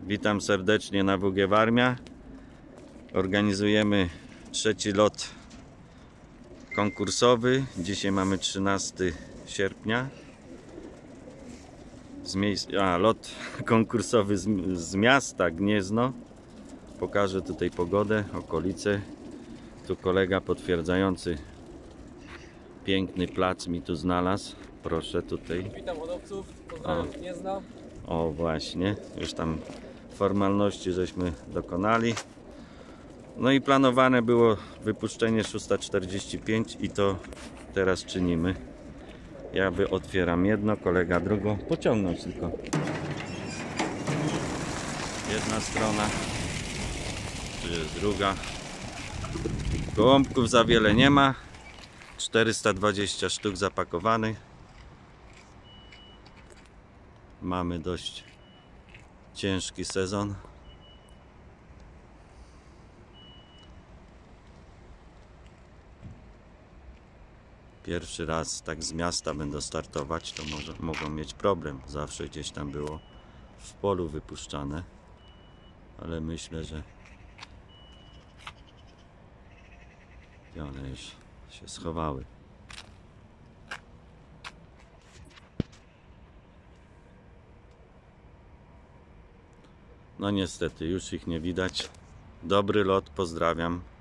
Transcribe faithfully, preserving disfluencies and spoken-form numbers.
Witam serdecznie na W G Warmia. Organizujemy trzeci lot konkursowy. Dzisiaj mamy trzynastego sierpnia. Z miejsc... A, lot konkursowy z, z miasta Gniezno. Pokażę tutaj pogodę, okolice. Tu kolega potwierdzający piękny plac mi tu znalazł. Proszę tutaj. Witam hodowców, pozdrawiam z Gniezna. O właśnie, już tam formalności żeśmy dokonali. No i planowane było wypuszczenie szósta czterdzieści pięć i to teraz czynimy. Ja by otwieram jedno, kolega drugą. Pociągnąć tylko. Jedna strona, tu jest druga. Gołąbków za wiele nie ma. czterysta dwadzieścia sztuk zapakowanych. Mamy dość ciężki sezon. Pierwszy raz tak z miasta będę startować, to może mogą mieć problem. Zawsze gdzieś tam było w polu wypuszczane, ale myślę, że one już się schowały. No niestety, już ich nie widać. Dobry lot, pozdrawiam.